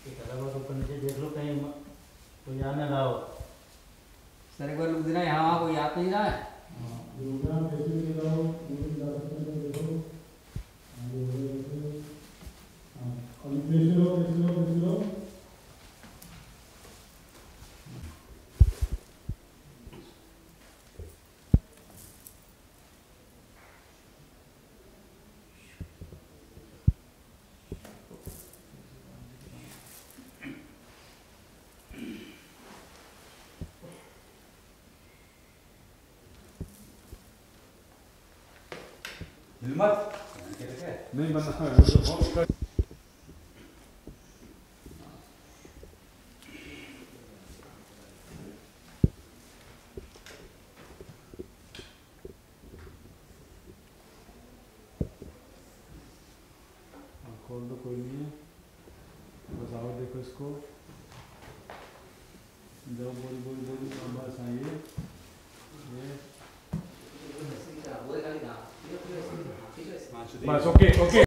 ऊपर नीचे देख लो कहीं कोई आ ना रहा हो। सर एक बार लुक देना, यहाँ कोई आ तो नहीं रहा है। नहीं बनना खोल दो, कोई नहीं है, बस आओ देखो इसको, जाओ बोल बोल बोल, बस आइए ये बस ओके ओके।